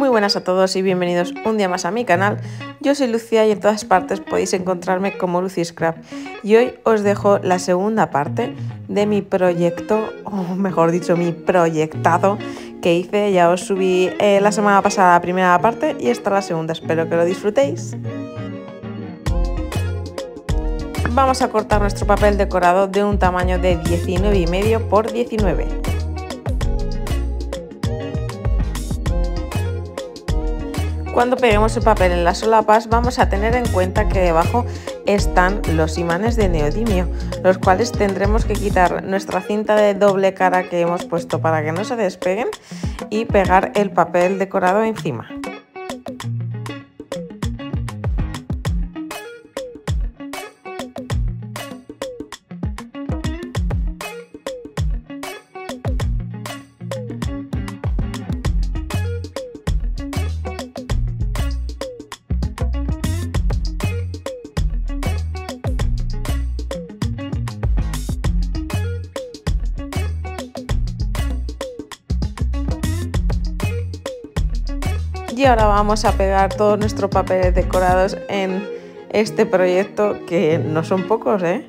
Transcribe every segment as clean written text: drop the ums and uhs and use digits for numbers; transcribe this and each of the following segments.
Muy buenas a todos y bienvenidos un día más a mi canal. Yo soy Lucía y en todas partes podéis encontrarme como Lucy Scrap. Y hoy os dejo la segunda parte de mi proyecto, o mejor dicho, mi proyectado que hice. Ya os subí la semana pasada la primera parte y esta la segunda. Espero que lo disfrutéis. Vamos a cortar nuestro papel decorado de un tamaño de 19,5 por 19. Cuando peguemos el papel en las solapas vamos a tener en cuenta que debajo están los imanes de neodimio, los cuales tendremos que quitar nuestra cinta de doble cara que hemos puesto para que no se despeguen y pegar el papel decorado encima. Y ahora vamos a pegar todos nuestros papeles decorados en este proyecto, que no son pocos, ¿eh?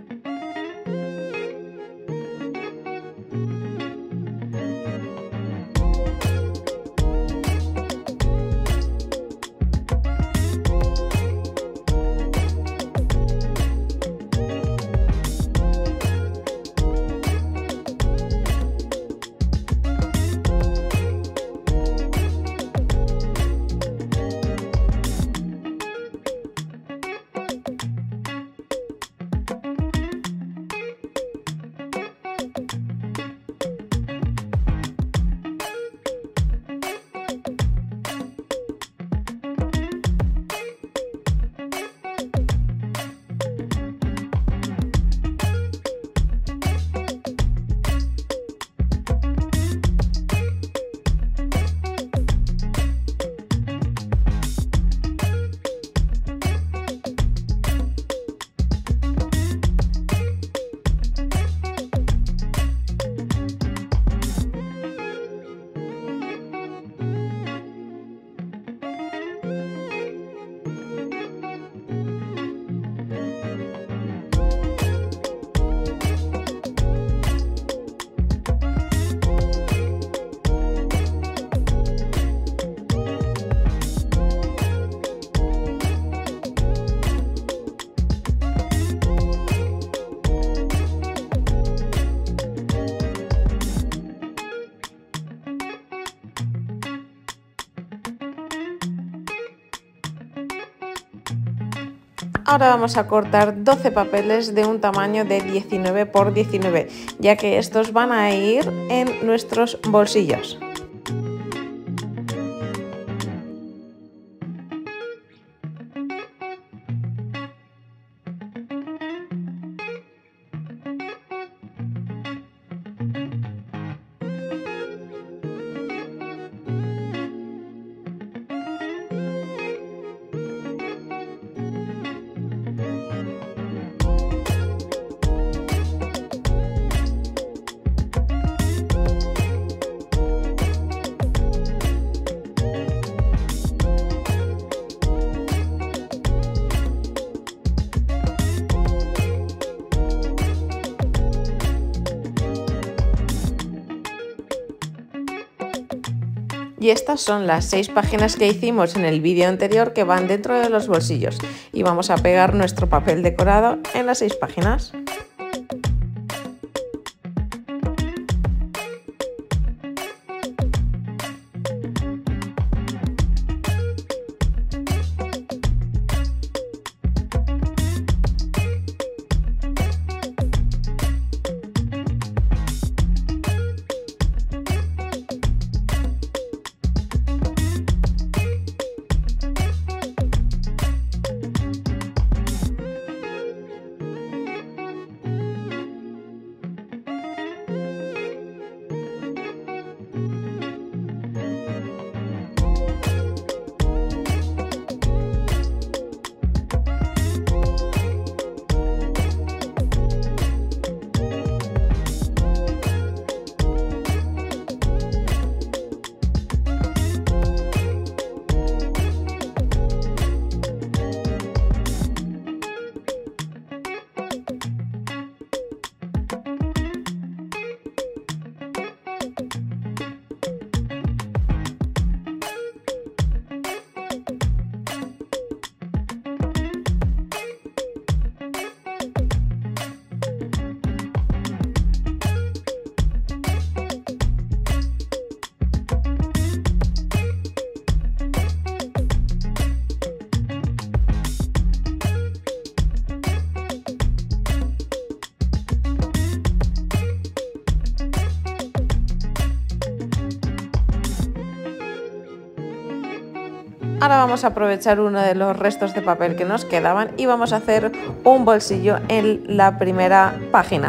Ahora vamos a cortar 12 papeles de un tamaño de 19 por 19, ya que estos van a ir en nuestros bolsillos. Y estas son las 6 páginas que hicimos en el vídeo anterior que van dentro de los bolsillos. Y vamos a pegar nuestro papel decorado en las 6 páginas. Ahora vamos a aprovechar uno de los restos de papel que nos quedaban y vamos a hacer un bolsillo en la primera página.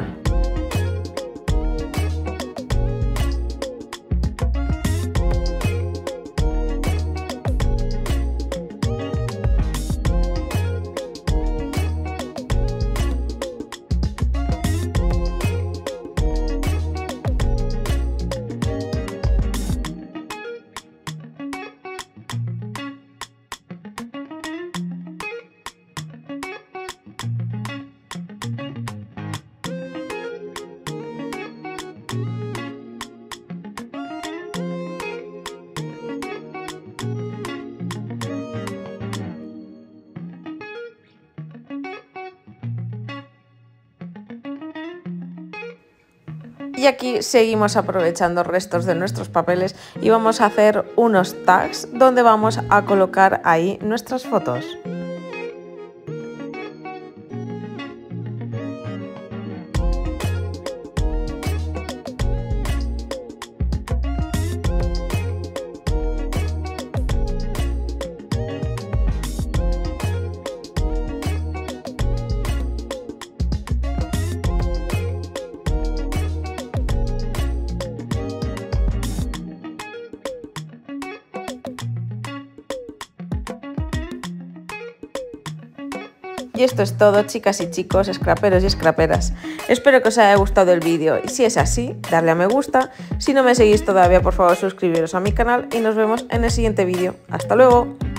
Y aquí seguimos aprovechando restos de nuestros papeles y vamos a hacer unos tags donde vamos a colocar ahí nuestras fotos. Y esto es todo, chicas y chicos, scraperos y scraperas. Espero que os haya gustado el vídeo y si es así, darle a me gusta. Si no me seguís todavía, por favor suscribiros a mi canal y nos vemos en el siguiente vídeo. ¡Hasta luego!